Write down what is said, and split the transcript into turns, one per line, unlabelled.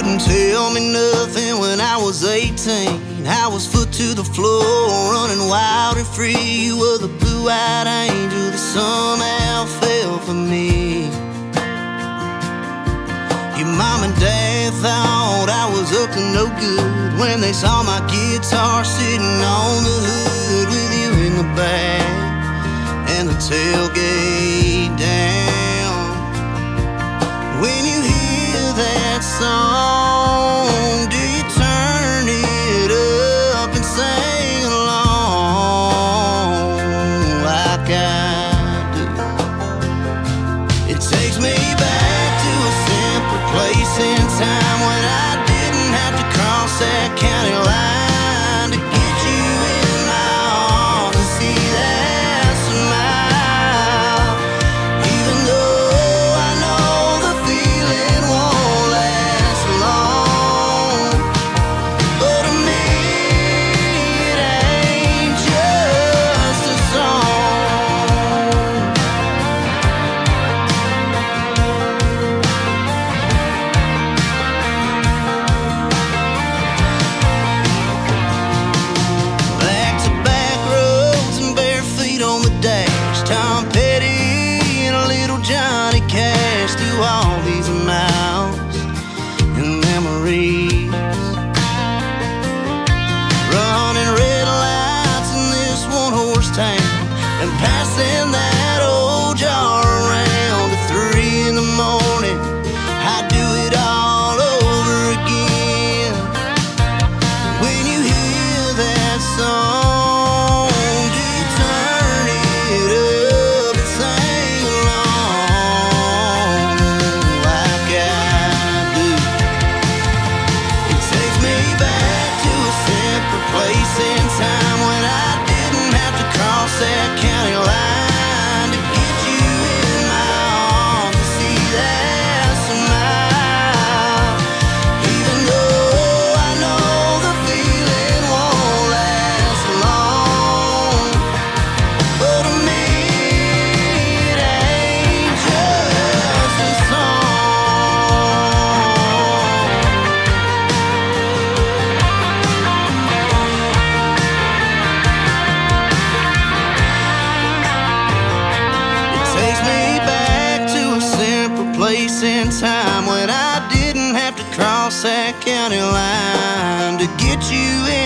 wouldn't tell me nothing when I was 18. I was foot to the floor, running wild and free. You were the blue-eyed angel that somehow fell for me. Your mom and dad thought I was up to no good when they saw my guitar sitting on the hood with you in the back and the tailgate down. When you hear that song, do you turn it up and sing along like I do? It takes me back to a simple place in time when I didn't have to cross that county line to get you in my arms and see that smile. Even though I know the feeling won't last long, but to me it ain't just a song. Back-to-back roads and bare feet on the dash, Tom Petty and a little Johnny Cash through all these miles and memories. Running red lights in this one-horse town and passing that old jar around to 3 in the morning. I'd do it all over again. When you hear that song, do you turn it up and sing along like I do? It takes me back to a simple place in time when I didn't have to cross that county line to get you in my arms to see that smile. Even though I know the feeling won't last long, but to me it ain't just a song. It takes me back to a simple place in time when I didn't have to cross that county line to get you in